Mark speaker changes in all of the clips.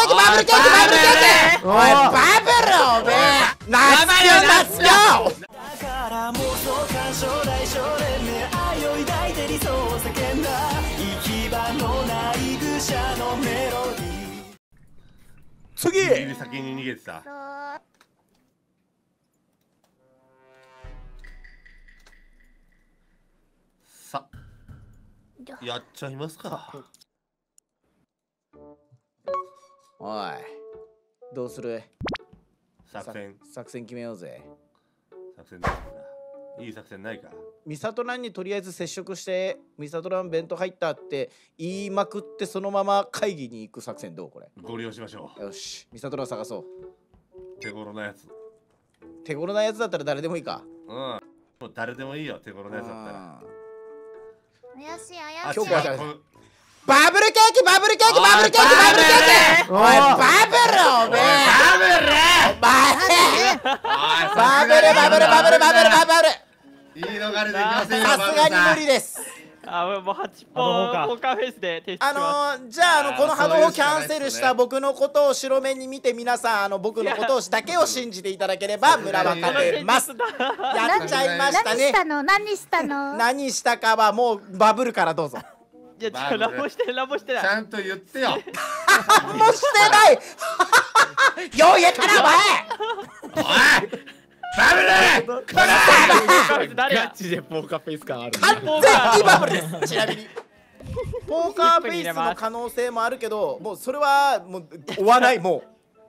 Speaker 1: ーキバブルケーキバブルケーキ。おいバブルおめえ夏よ
Speaker 2: だから妄想干渉大少年ね愛を抱いて理想を叫んだ行き場のない愚者のメロディー。
Speaker 3: 次
Speaker 4: ギリギリ先に逃げてた。さやっちゃいますか。
Speaker 1: おいどうする？
Speaker 4: 作戦
Speaker 1: 決めようぜ。
Speaker 4: 作戦だ。いい作戦ないか。
Speaker 1: ミサトランにとりあえず接触してミサトラン弁当入ったって言いまくってそのまま会議に行く作戦どう？これ
Speaker 4: ご利用しましょ
Speaker 1: う。よしミサトラン探そう。
Speaker 4: 手頃なやつ。
Speaker 1: 手頃なやつだったら誰でもいいか。
Speaker 4: うん。もう誰でもいいよ手頃なやつだったら。
Speaker 5: 怪しい
Speaker 4: あ、
Speaker 5: 怪しい。
Speaker 1: 今日からバブルケーキバブルケーキバブルケーキバブルケーキ。おいバブルおめえ
Speaker 4: バブル
Speaker 1: バブルバブルバブルバブルバブル。
Speaker 4: いいのがれできませんよ。
Speaker 1: さすがに無理です。
Speaker 6: あ、もう8本ポーカーフェイスで提出します。
Speaker 1: じゃあこの波動をキャンセルした僕のことを白目に見て皆さん僕のことだけを信じていただければ村は勝てます。やっちゃいましたね。
Speaker 5: 何したの？
Speaker 1: 何したかはもうバブルからどうぞ。
Speaker 6: いやラボしてない
Speaker 4: ちゃんと言ってよ。
Speaker 1: もうしてないよう言ったなお前。
Speaker 4: おいバブル
Speaker 3: ガチでポーカーフェイス感ある。
Speaker 1: 完全にバブルです。ちなみにポーカーフェイスの可能性もあるけどもうそれはもう追わないもう。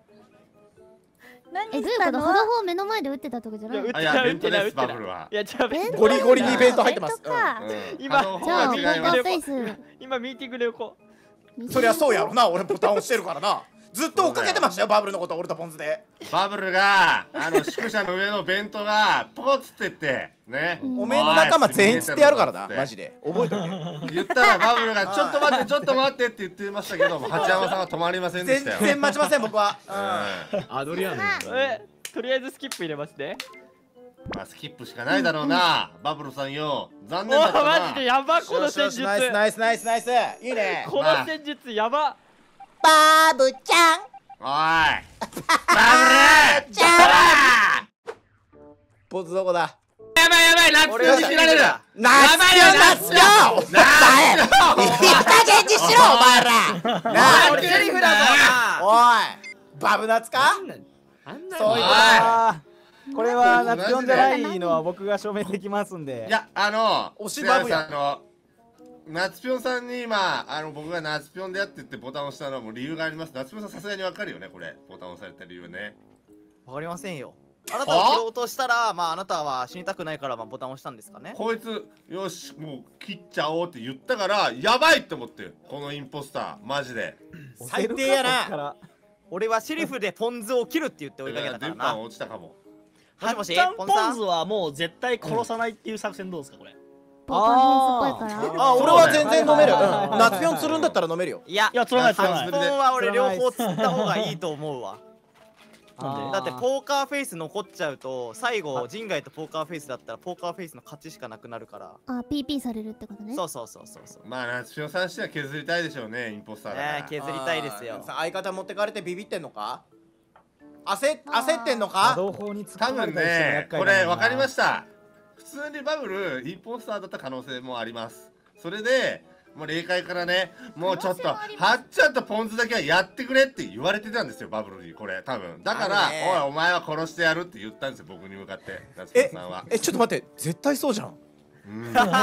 Speaker 5: どういうこと？ほどほ目の前で打ってたとかじゃない？
Speaker 4: いや弁当ですバブルは。
Speaker 6: いやじゃあ
Speaker 1: ゴリゴリにイベント入ってます。
Speaker 6: 今
Speaker 5: じゃあポーカーフェイス。
Speaker 6: 今ミーティングで横。
Speaker 1: そりゃそうやろな。俺ボタン押してるからな。ずっと追っかけてましたよバブルのこと俺とポンズで。
Speaker 4: バブルが宿舎の上の弁当がポコッつってってね。
Speaker 1: おめえの仲間全員釣ってやるからなマジで覚えとけ。
Speaker 4: 言ったらバブルがちょっと待ってちょっと待ってって言ってましたけども八山さんは止まりませんでしたよ。
Speaker 1: 全然待ちません僕は。
Speaker 3: アドリアン
Speaker 6: とりあえずスキップ入れますね。
Speaker 4: まあスキップしかないだろうなバブルさんよ。残念だったな。
Speaker 6: マジでやばこの戦術。
Speaker 1: ナイスナイスナイスナイスいいね。
Speaker 6: この戦術やば。
Speaker 1: バブちゃん
Speaker 4: おいバブル
Speaker 1: ちゃんポーズどこだ。
Speaker 4: やばいやばい夏よに切られる。
Speaker 1: 夏よいい加減にしろお前らなあ。
Speaker 3: セリフだぞ。
Speaker 1: おいバブ夏か。そういうこと
Speaker 7: これは夏ピョンじゃないのは僕が証明できますんで。
Speaker 4: いや
Speaker 1: 推しバブや
Speaker 4: 夏ぴょんさんに今僕が夏ぴょんでやって言ってボタンを押したのはもう理由があります。夏ぴょんさんさすがにわかるよねこれボタンを押された理由ね。
Speaker 8: わかりませんよ。あなたを切ろうとしたらあなたは死にたくないからボタンを押したんですかね。
Speaker 4: こいつよしもう切っちゃおうって言ったからやばいって思ってこのインポスターマジで
Speaker 1: 最低やな。
Speaker 8: 俺はシェリフでポン酢を切るって言って追いかけたからな。
Speaker 4: 電波落ちたかも。
Speaker 8: もしもし
Speaker 9: ポンズはもう絶対殺さないっていう作戦どうですかこれ。
Speaker 5: ポーカーフェイスっぽいから。
Speaker 1: 俺は全然飲める。夏ピョン釣るんだったら飲めるよ。
Speaker 8: いや
Speaker 9: 釣らない釣らない。
Speaker 8: ポンは俺両方釣った方がいいと思うわ。だってポーカーフェイス残っちゃうと最後人外とポーカーフェイスだったらポーカーフェイスの勝ちしかなくなるから。
Speaker 5: PP されるってことね。
Speaker 8: そう。
Speaker 4: まあ夏ぴょんさんしては削りたいでしょうねインポスターだから。
Speaker 8: 削りたいですよ。
Speaker 1: 相方持ってかれてビビってんのか。焦ってんのか。
Speaker 7: 多
Speaker 4: 分ねこれ分かりました。普通にバブルインポスターだった可能性もあります。それでもう霊界からねもうちょっとはっちゃんとポン酢だけはやってくれって言われてたんですよバブルにこれ多分だからおいお前は殺してやるって言ったんですよ僕に向かって夏ぴょんさんは。
Speaker 1: ちょっと待って絶対そうじゃん。
Speaker 7: 夏ピョン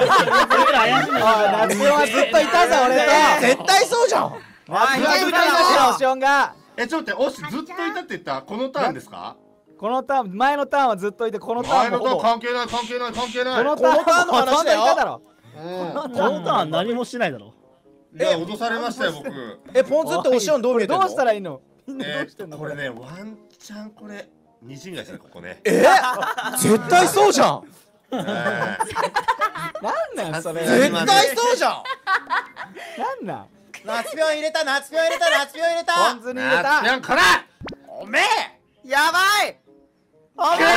Speaker 7: はずっといたぞ俺と。
Speaker 1: 絶対そうじゃん。
Speaker 7: 夏ピョンはずっといたよシオンが。
Speaker 4: ちょっと待っておしずっといたって言ったこのターンですか。
Speaker 7: このターン前のターンはずっといてこのターン
Speaker 4: 前のターン関係ない関係ない関係ない。
Speaker 7: このターンの話だよ。
Speaker 9: このターン何もしてないだろ。
Speaker 4: いや脅されましたよ僕。
Speaker 1: ポン酢っておしおんどう見えてんの。
Speaker 7: どうしたらいいの。みんなどうしてんの
Speaker 4: これねワンチャンこれ二陣街ですねここね。
Speaker 1: 絶対そうじゃん。
Speaker 7: なんなんそれ。
Speaker 1: 絶対そうじゃん。
Speaker 7: なんなん。
Speaker 1: 夏ピョン入れた夏ピョン入れた夏ピョン入れた。
Speaker 7: ポン酢に入れた。
Speaker 4: 夏ピョンこれ。
Speaker 1: おめえ。
Speaker 8: やばい。おめ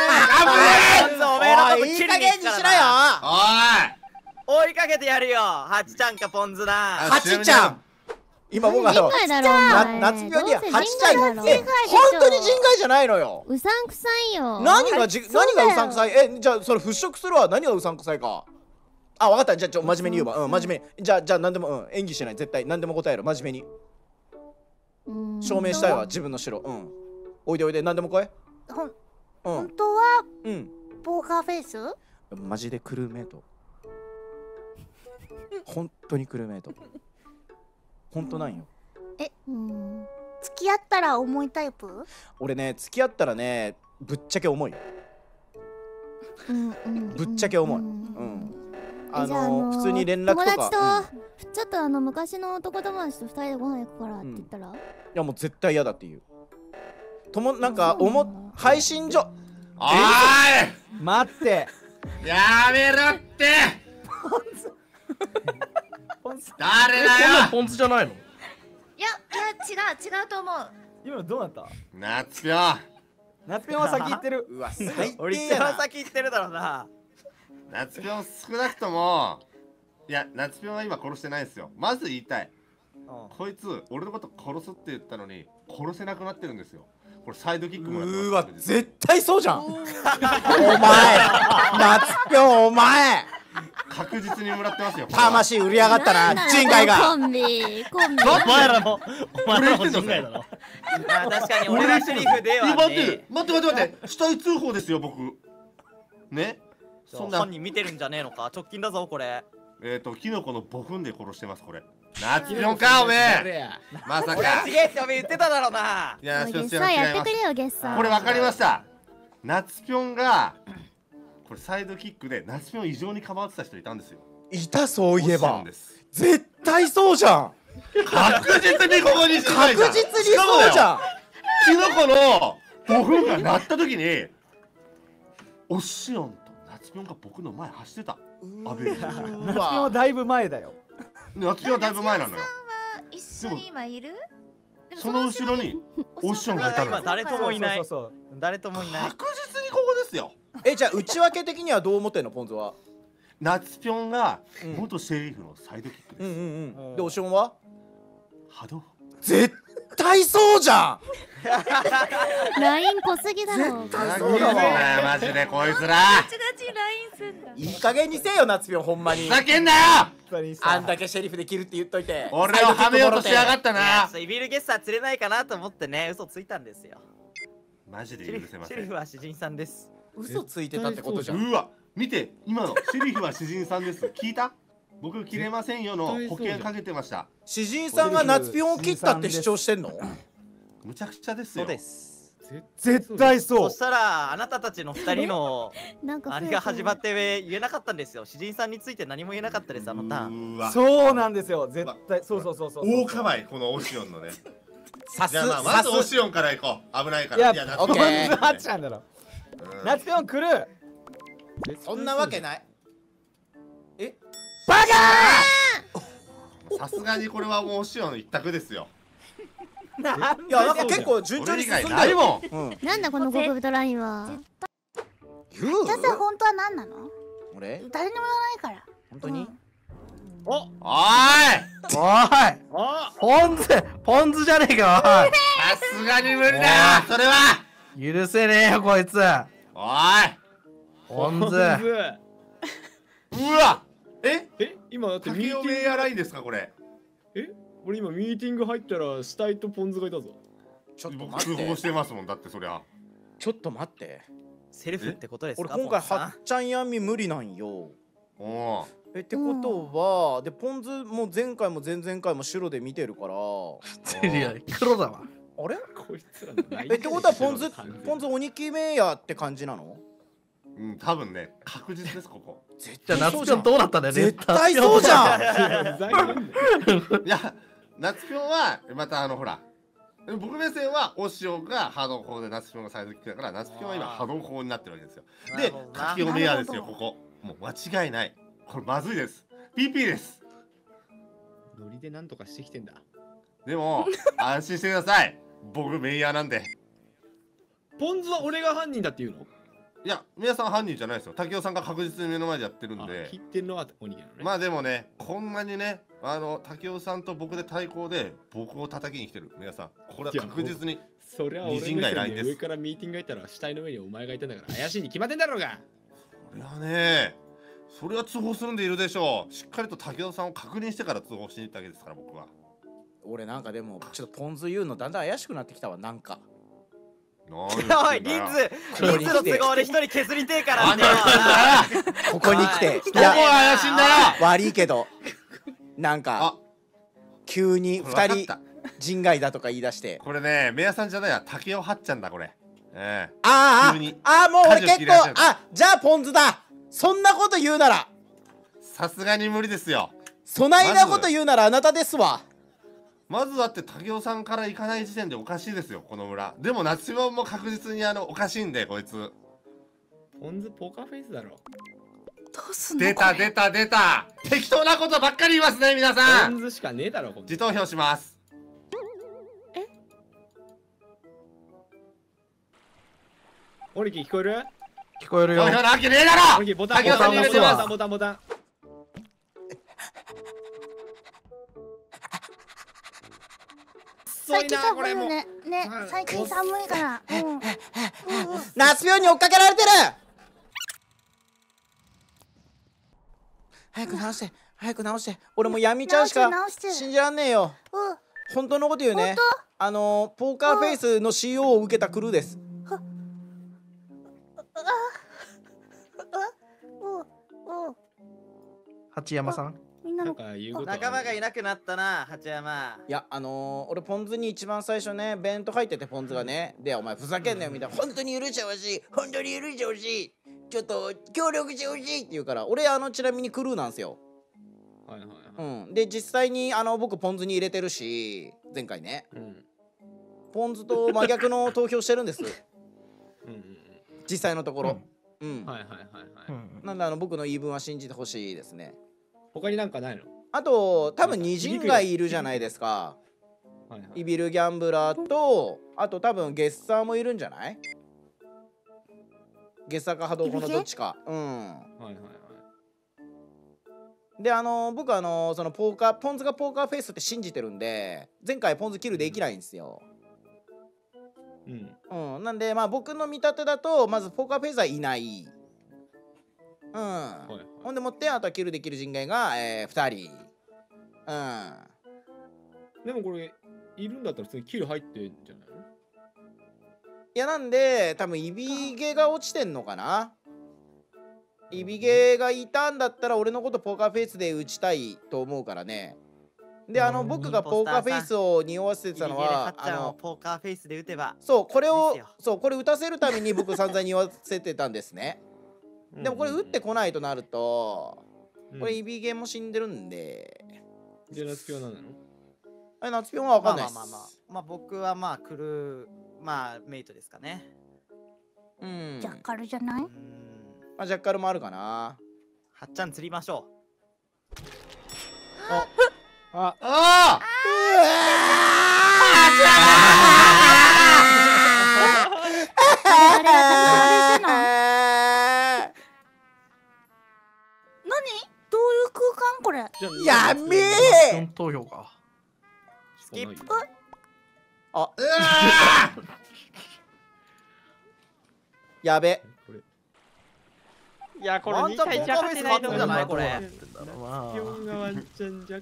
Speaker 8: え
Speaker 1: いい加減にしろよ。
Speaker 8: 追いかけてやるよハチちゃんかポン酢だ。
Speaker 1: ハチちゃん今僕は
Speaker 5: 人外だろお前。
Speaker 1: 夏病には
Speaker 5: どうせ
Speaker 1: 8歳
Speaker 5: 人外だろ
Speaker 1: 本当に人外じゃないのよ。
Speaker 5: うさんくさいよ。
Speaker 1: 何がうさんくさい？じゃあそれ払拭するわ。何がうさんくさいか。あ、わかった。じゃあ真面目に言うわ。真面目に。じゃあ何でも演技しない。絶対何でも答える。真面目に。証明したいわ自分の白。おいでおいで何でも来い。
Speaker 10: 本当はポーカーフェイス？
Speaker 1: マジでクルーメイト。本当にクルーメイト。本当なんよ。
Speaker 10: 付き合ったら重いタイプ？
Speaker 1: 俺ね、付き合ったらね、ぶっちゃけ重い。ぶっちゃけ重い。普通に連絡とか。
Speaker 5: 友達とちょっと昔の男友達と2人でご飯行くからって言ったら、い
Speaker 1: やもう絶対嫌だっていう。なんか配信所。
Speaker 4: おーい
Speaker 7: 待って。
Speaker 4: やめろって。誰だよ。
Speaker 9: ポンズじゃないの？
Speaker 10: いや違うと思う。
Speaker 7: 今どうなった？
Speaker 4: 夏病。
Speaker 7: 夏病は先行ってる。
Speaker 1: うわ、最
Speaker 8: 俺一番先行ってるだろうな。
Speaker 4: 夏病少なくとも、いや夏病は今殺してないですよ。まず言いたい。こいつ俺のこと殺すって言ったのに殺せなくなってるんですよ。これサイドキックもらってます。
Speaker 1: うわ、絶対そうじゃん。お前夏病お前
Speaker 4: 確実にもらってますよ。
Speaker 1: 魂売り上がったな、人外が。
Speaker 5: コンビ。
Speaker 9: お前らも人外だろ。
Speaker 8: 確かに俺はシェリフではね。
Speaker 4: 待って死体通報ですよ僕。ね。
Speaker 8: そんな本人見てるんじゃねえのか。直近だぞこれ。
Speaker 4: キノコの5分で殺してますこれ。夏病かおめえ。まさか。
Speaker 8: 俺ちげえっておめえ言ってただろうな。
Speaker 4: いや、
Speaker 5: ゲッサーやってくれよゲッサー。
Speaker 4: これ分かりました。夏病がこれサイドキックで夏病異常にかばってた人いたんですよ。
Speaker 1: いた、そういえば。絶対そうじゃん。
Speaker 4: 確実にここに
Speaker 1: 確実にそうじゃん。
Speaker 4: キノコの5分が鳴った時にオッシオンと夏病が僕の前走ってた。アベル。
Speaker 7: 夏病はだいぶ前だよ。
Speaker 4: 夏病はだいぶ前なのよ。
Speaker 10: 一緒に今いる？
Speaker 4: その後ろにオッションがいたの。
Speaker 8: 今誰ともいない。誰ともいない。
Speaker 4: 確実にここですよ。
Speaker 1: じゃあ内訳的にはどう思ってんのポンズは？
Speaker 4: 夏ぴょんが元シェリフのサイドキックです。
Speaker 1: でオションは？
Speaker 4: 波動。
Speaker 1: 絶対そうじゃん。
Speaker 5: ライン濃すぎだろ。
Speaker 1: 絶対そうだわ。
Speaker 4: マジでこいつら。
Speaker 1: いい加減にせよ夏ぴょんほんまに。
Speaker 4: ふざけんなよ。
Speaker 1: あんだけシェリフできるって言っといて。
Speaker 4: 俺をはめようとしやがったな。
Speaker 8: イビルゲッサー釣れないかなと思ってね、嘘ついたんですよ。
Speaker 4: マジで許せません。
Speaker 8: シェリフは詩人さんです。
Speaker 1: 嘘ついてたってことじゃん。
Speaker 4: うわ、見て今のシェリフは詩人さんです。聞いた？僕切れませんよの保険かけてました。
Speaker 1: 詩人さんが夏ぴょんを切ったって主張してんの？
Speaker 4: むちゃくちゃですよ。
Speaker 8: そうです。
Speaker 7: 絶対そう。
Speaker 8: そしたらあなたたちの2人のあれが始まって言えなかったんですよ。詩人さんについて何も言えなかったです、あのターン。
Speaker 7: そうなんですよ、絶対。そう。
Speaker 4: 大かばいこのオシオンのね。
Speaker 1: さす
Speaker 4: がまずオシオンから行こう。危ないか
Speaker 7: い
Speaker 4: ら。
Speaker 7: や、オッケー。なっちゃうんだろ。夏ぴょん来る。
Speaker 1: そんなわけない。
Speaker 7: バ
Speaker 4: カ！さすがにこれはもうオシオン一択ですよ。
Speaker 1: いやなんか結構順調に進んだ
Speaker 4: よ。
Speaker 5: なんだこの極太ラインは。
Speaker 10: じゃあさ本当は何なの？
Speaker 1: 俺？
Speaker 10: 誰にも言わないから。
Speaker 1: 本当に？
Speaker 4: おい！
Speaker 9: ポンズじゃねえか。
Speaker 4: さすがに無理だよそれは。
Speaker 9: 許せねえよこいつ。
Speaker 4: おい！
Speaker 9: ポンズ。
Speaker 4: うわ！
Speaker 3: 今だって
Speaker 4: ミーティングラインですかこれ？
Speaker 3: 俺今ミーティング入ったら死体とポンズがいたぞ。
Speaker 1: ちょっと
Speaker 4: 僕
Speaker 1: 待って。
Speaker 4: 通報してますもんだってそりゃ。
Speaker 1: ちょっと待って。
Speaker 8: セルフってことですか？
Speaker 1: 俺今回はっちゃんやみ無理なんよ。
Speaker 4: お
Speaker 1: ってことはでポンズも前回も前々回も白で見てるから。
Speaker 9: 黒だわ。
Speaker 1: あれ？
Speaker 3: こいつら
Speaker 1: ってことはポンズ鬼決めやって感じなの？
Speaker 4: 多分ね確実ですここ。
Speaker 9: じゃあ夏ぴょんどうなったんだよね。
Speaker 1: 絶対そうじゃん。
Speaker 4: いや夏ぴょんはまたほら僕目線はオシオが波動砲で夏ぴょんがサイドキックだから夏ぴょんは今波動砲になってるわけですよ。でかきおめやですよここ。もう間違いない。これまずいです。PP です。
Speaker 3: ノリでなんとかしてきてんだ。
Speaker 4: でも安心してください。僕メイヤーなんで。
Speaker 3: ポンズは俺が犯人だって言うの？
Speaker 4: いや皆さん犯人じゃないですよ。竹雄さんが確実に目の前でやってるんで。
Speaker 3: 切ってるのは鬼なのね。
Speaker 4: まあでもね、こんなにね、竹雄さんと僕で対抗で僕を叩きに来てる皆さん、これは確実に
Speaker 3: そりゃ俺目線で上からミーティングがいたら死体の上にお前がいたんだから怪しいに決まってんだろうが。
Speaker 4: そりゃね、それは通報するんでいるでしょう。しっかりと竹雄さんを確認してから通報しに行ったわけですから僕は。
Speaker 1: 俺なんかでもちょっとポン酢言うのだんだん怪しくなってきたわ。なんか
Speaker 8: おい、人数の都合で一人削りてえからね。
Speaker 1: ここに来て、
Speaker 4: どこが怪しいんだよ。
Speaker 1: 悪いけどなんか急に2人人外だとか言い出して。
Speaker 4: これね、メアさんじゃないや、竹雄はっちゃんだこれ。もう
Speaker 1: 俺結構、じゃあポン酢だ。そんなこと言うなら
Speaker 4: さすがに無理ですよ。
Speaker 1: そないなこと言うならあなたですわ。
Speaker 4: まずだって竹雄さんから行かない時点でおかしいですよこの村。でも夏代も確実におかしいんでこいつ。
Speaker 3: ポン酢ポーカーフェイスだろ。
Speaker 10: どうすんの？
Speaker 4: 出た出た出た。適当なことばっかり言いますね皆さん。
Speaker 3: ポン酢しかねえだろ。
Speaker 4: 自投票します。
Speaker 3: オリキ聞こえる？
Speaker 7: 聞こえるよ。
Speaker 4: 投票なわけねえだろ。
Speaker 3: オリキボタン入れてます。ボタン。
Speaker 10: 最近寒いよね。最近寒いから。
Speaker 1: 夏病に追っかけられてる。早く直して、早く直して。俺もう闇ちゃんしか信じらんねえよ。本当のこと言うね。ポーカーフェイスの CO を受けたクルーです。
Speaker 7: 八山さん。
Speaker 8: 仲間がいなくなったな、八山。
Speaker 1: いや、俺ポン酢に一番最初ね、弁当入っててポン酢がね、で、お前ふざけんなよみたいな、本当に許してほしい、本当に許してほしい、ちょっと協力してほしいって言うから、俺ちなみにクルーなんですよ。で、実際に僕ポン酢に入れてるし、前回ね、ポン酢と真逆の投票してるんです。実際のところ。なんで僕の言い分は信じてほしいですね。
Speaker 3: 他になんかないの？
Speaker 1: あと多分2人がいるじゃないですか。イビルギャンブラーと、あと多分ゲッサーもいるんじゃない？ゲッサーか波動砲のどっちか。で僕そのポン酢がポーカーフェイスって信じてるんで、前回ポン酢キルできないんですよ。なんでまあ僕の見立てだとまずポーカーフェイスはいない。ほんでもってあとはキルできる人外が2人。
Speaker 3: でもこれいるんだったら普通にキル入ってんじゃないの？
Speaker 1: いやなんで多分イビゲが落ちてんのかな。イビゲがいたんだったら俺のことポーカーフェイスで打ちたいと思うからね。で僕がポーカーフェイスを匂わせてたのは
Speaker 8: ポーカーフェイスで打てば
Speaker 1: これ打たせるために僕散々匂わせてたんですね。でもこれ打ってこないとなるとこれイビゲも死んでるんで。
Speaker 3: じゃあ夏ピョンなんなの？
Speaker 1: 夏ピョンは分かんないです。
Speaker 8: まあ僕はまあクルーメイトですかね。
Speaker 10: ジャッカルじゃない？
Speaker 1: ジャッカルもあるかな。
Speaker 8: はっちゃん釣りましょ
Speaker 3: う。
Speaker 10: どういう空間これ？
Speaker 1: やめえ。
Speaker 7: 投票か。
Speaker 8: スキップ。
Speaker 1: やべ。
Speaker 6: いやこれ2回じゃ勝てないと思うじゃないこれ。
Speaker 3: 4がワンチャン若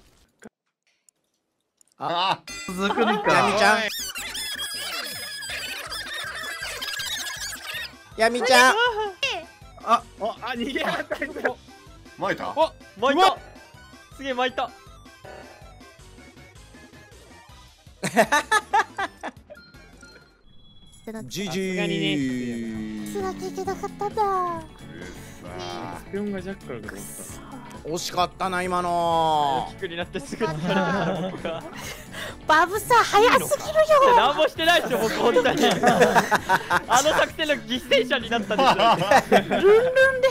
Speaker 7: 干。続くりか。
Speaker 1: ヤミちゃん。ヤミちゃん。
Speaker 3: 逃げやがった。
Speaker 4: 巻いた？
Speaker 6: 巻いた。すげえ巻いた。
Speaker 1: ジジー。
Speaker 10: つなきゃいけなかったんだ。
Speaker 3: スピョンがジャッカルかと思った。
Speaker 1: 惜しかったな今の。
Speaker 6: 大きくになってすぐにされた僕が。
Speaker 10: バブさ早すぎるよ。
Speaker 6: 何もしてないですよ僕本当に。作戦の犠牲者になったんですよ。
Speaker 10: ルンルンで。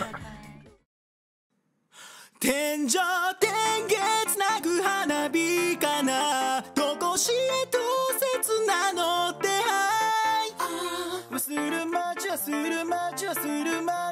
Speaker 2: 天井天下つなぐ花火かな、とこしえと切なの出会い、忘れる街はするまじはするま